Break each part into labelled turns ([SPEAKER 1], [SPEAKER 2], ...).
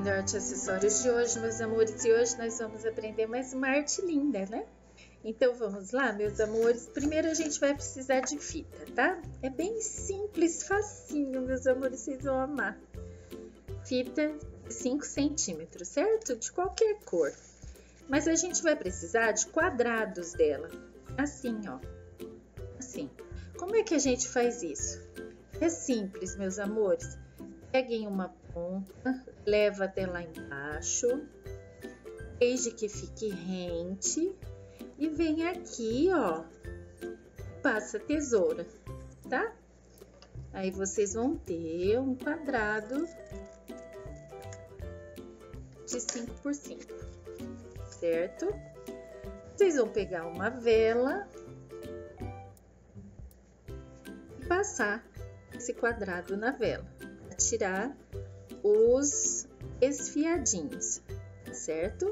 [SPEAKER 1] bem-vindo ao Arte Acessórios de hoje, meus amores. E hoje nós vamos aprender mais uma arte linda, né? Então vamos lá, meus amores. Primeiro a gente vai precisar de fita, tá? É bem simples, facinho, meus amores, vocês vão amar. Fita 5 centímetros, certo? De qualquer cor. Mas a gente vai precisar de quadrados dela, assim, ó. Assim. Como é que a gente faz isso? É simples, meus amores. Peguem uma ponta, leva até lá embaixo, desde que fique rente e vem aqui, ó, passa a tesoura, tá? Aí vocês vão ter um quadrado de 5 por 5, certo? Vocês vão pegar uma vela e passar esse quadrado na vela. Tirar os esfiadinhos, certo?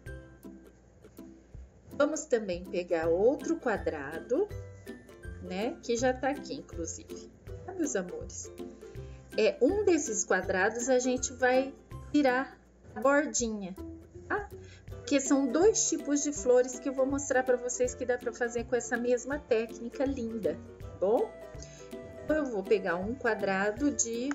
[SPEAKER 1] Vamos também pegar outro quadrado, né? Que já tá aqui, inclusive, tá, meus amores? Um desses quadrados a gente vai tirar a bordinha, tá? Porque são dois tipos de flores que eu vou mostrar para vocês que dá para fazer com essa mesma técnica linda, tá bom? Então, eu vou pegar um quadrado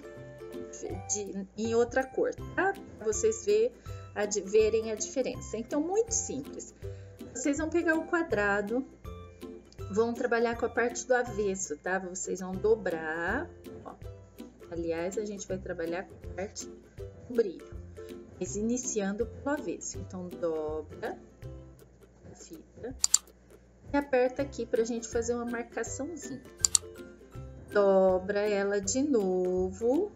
[SPEAKER 1] em outra cor, tá? Pra vocês verem a diferença. Então, muito simples. Vocês vão pegar o quadrado, vão trabalhar com a parte do avesso, tá? Vocês vão dobrar, ó. Aliás, a gente vai trabalhar com a parte do brilho, mas iniciando pelo avesso. Então, dobra a fita e aperta aqui pra gente fazer uma marcaçãozinha. Dobra ela de novo.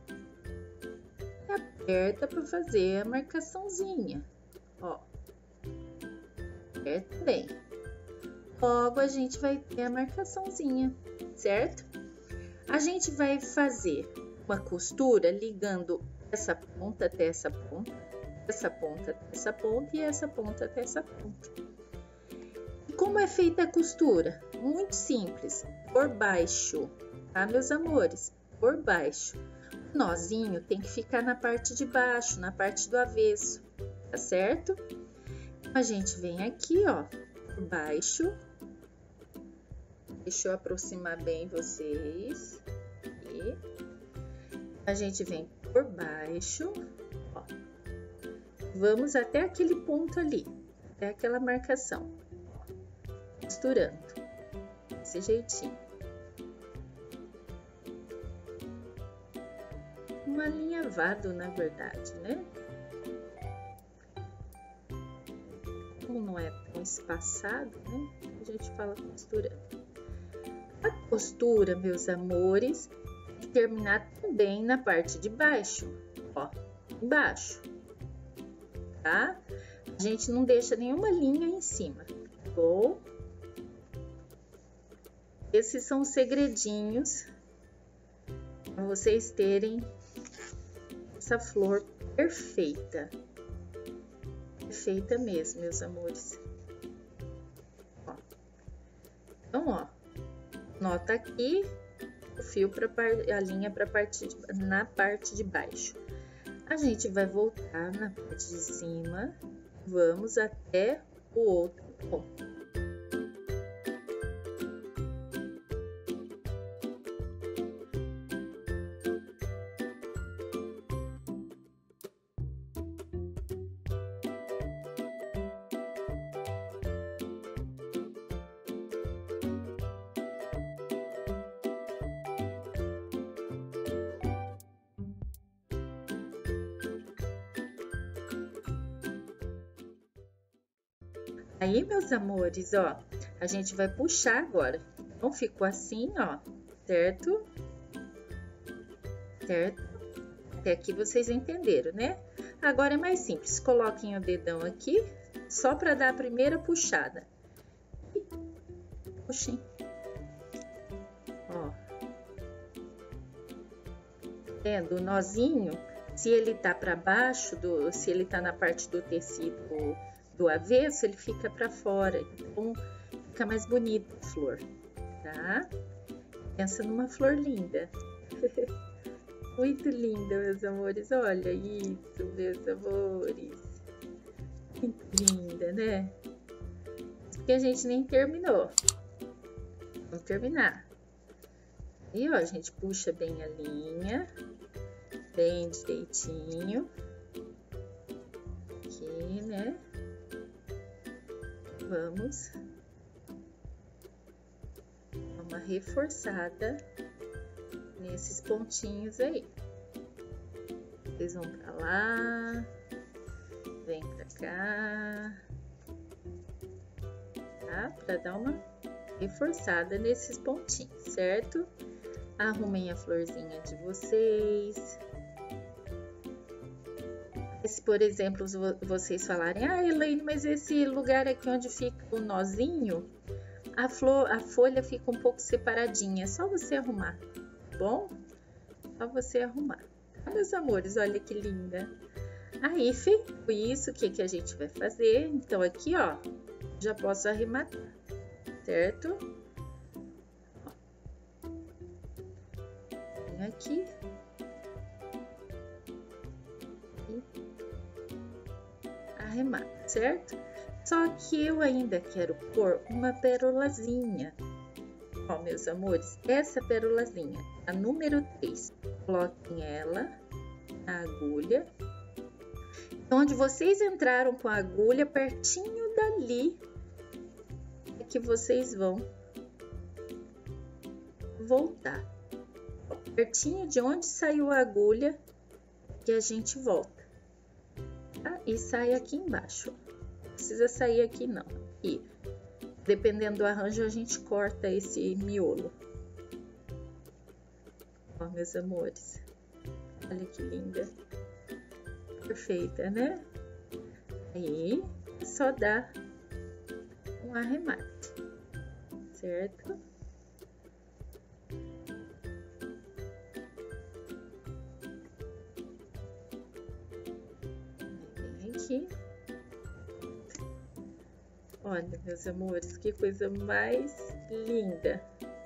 [SPEAKER 1] Aperta para fazer a marcaçãozinha, ó, aperta bem, logo a gente vai ter a marcaçãozinha, certo? A gente vai fazer uma costura ligando essa ponta até essa ponta, essa ponta até essa ponta e essa ponta até essa ponta. E como é feita a costura? Muito simples, por baixo, tá, meus amores? Por baixo. O nozinho tem que ficar na parte de baixo, na parte do avesso, tá certo? A gente vem aqui, ó, por baixo. Deixa eu aproximar bem vocês. Aqui. A gente vem por baixo, ó. Vamos até aquele ponto ali, até aquela marcação. Costurando, desse jeitinho. Um alinhavado, na verdade, né? Como não é tão espaçado, né? A gente fala costurando. A costura, meus amores, tem que terminar também na parte de baixo, ó, embaixo, tá? A gente não deixa nenhuma linha em cima, tá bom? Esses são os segredinhos para vocês terem essa flor perfeita, perfeita mesmo, meus amores. Ó. Então, ó, nota aqui o fio para a linha para na parte de baixo. A gente vai voltar na parte de cima, vamos até o outro ponto. Aí, meus amores, ó, a gente vai puxar agora. Então, ficou assim, ó, certo? Certo? Até aqui vocês entenderam, né? Agora é mais simples. Coloquem o dedão aqui, só para dar a primeira puxada. E puxem. Ó. Vendo o nozinho, se ele tá para baixo, se ele tá na parte do tecido do avesso, ele fica para fora, então fica mais bonita a flor, tá? Pensa numa flor linda. Muito linda, meus amores. Olha isso, meus amores. Muito linda, né? Que a gente nem terminou. Vamos terminar. E ó, a gente puxa bem a linha, bem direitinho. Aqui, né? Vamos dar uma reforçada nesses pontinhos aí. Vocês vão pra lá, vem pra cá, tá? Pra dar uma reforçada nesses pontinhos, certo? Arrumem a florzinha de vocês. Se, por exemplo, vocês falarem, ah, Elaine, mas esse lugar aqui onde fica o nozinho, a folha fica um pouco separadinha, é só você arrumar, tá bom? Só você arrumar. Ah, meus amores, olha que linda. Aí, feito isso, o que que a gente vai fazer? Então, aqui, ó, já posso arrematar, certo? Vem aqui. Arremata, certo? Só que eu ainda quero pôr uma perolazinha. Ó, meus amores, essa perolazinha, a número 3, coloquem ela na agulha. Onde vocês entraram com a agulha, pertinho dali, é que vocês vão voltar. Ó, pertinho de onde saiu a agulha, que a gente volta. Tá? E sai aqui embaixo. Não precisa sair aqui não. E dependendo do arranjo, a gente corta esse miolo. Ó, meus amores. Olha que linda. Perfeita, né? Aí é só dar um arremate, certo? Aqui. Olha, meus amores, que coisa mais linda.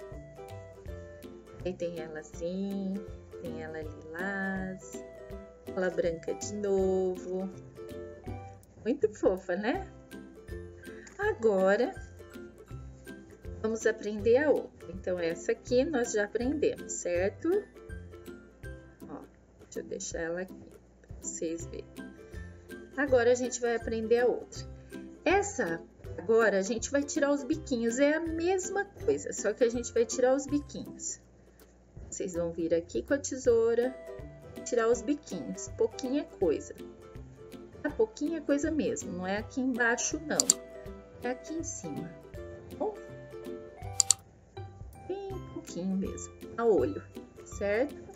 [SPEAKER 1] Aí tem ela assim, tem ela lilás, ela branca de novo. Muito fofa, né? Agora, vamos aprender a outra. Então, essa aqui nós já aprendemos, certo? Ó, deixa eu deixar ela aqui para vocês verem. Agora a gente vai aprender a outra. Essa agora a gente vai tirar os biquinhos, é a mesma coisa, só que a gente vai tirar os biquinhos. Vocês vão vir aqui com a tesoura, tirar os biquinhos, pouquinha coisa. Tá? Pouquinha coisa mesmo, não é aqui embaixo não, é aqui em cima. Bom, bem pouquinho mesmo, a olho, certo?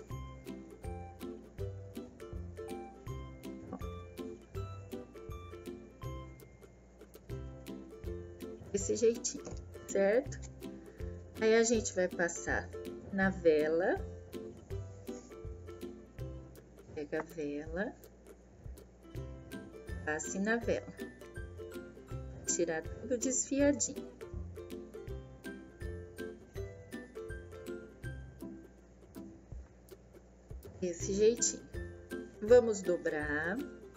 [SPEAKER 1] Desse jeitinho, certo? Aí a gente vai passar na vela, pega a vela, passe na vela, tirar tudo desfiadinho. Desse jeitinho. Vamos dobrar,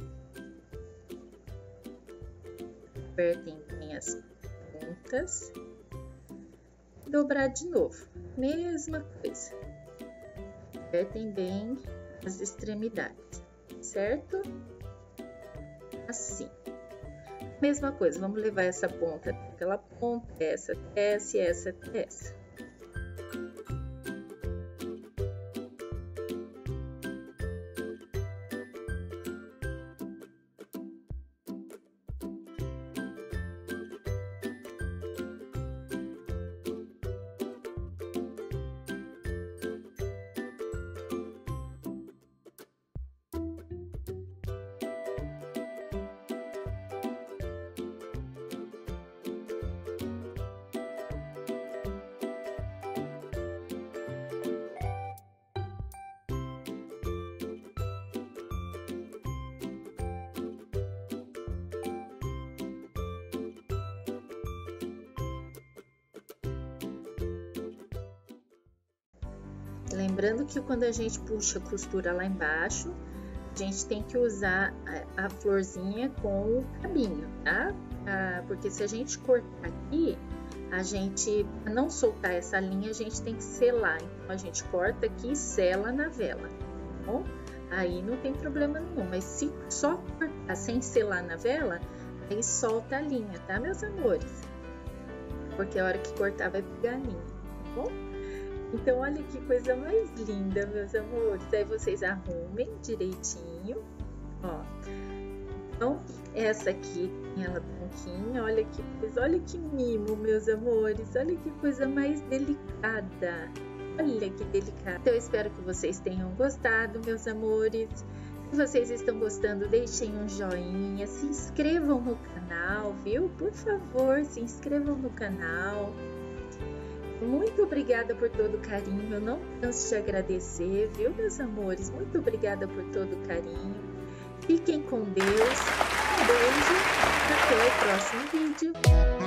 [SPEAKER 1] apertem bem as pontas, dobrar de novo, mesma coisa, apertem bem as extremidades, certo? Assim, mesma coisa, vamos levar essa ponta até aquela ponta, essa até essa e essa até essa. Lembrando que quando a gente puxa a costura lá embaixo, a gente tem que usar a florzinha com o cabinho, tá? Porque se a gente cortar aqui, a gente, para não soltar essa linha, a gente tem que selar. Então, a gente corta aqui e sela na vela, tá bom? Aí não tem problema nenhum, mas se só cortar sem selar na vela, aí solta a linha, tá, meus amores? Porque a hora que cortar vai pegar a linha, tá bom? Então, olha que coisa mais linda, meus amores. Aí vocês arrumem direitinho, ó. Então, essa aqui, ela branquinha, olha que coisa, olha que mimo, meus amores. Olha que coisa mais delicada. Olha que delicada. Então, eu espero que vocês tenham gostado, meus amores. Se vocês estão gostando, deixem um joinha, se inscrevam no canal, viu? Por favor, se inscrevam no canal. Muito obrigada por todo o carinho, eu não canso de agradecer, viu, meus amores? Muito obrigada por todo o carinho. Fiquem com Deus, um beijo, até o próximo vídeo.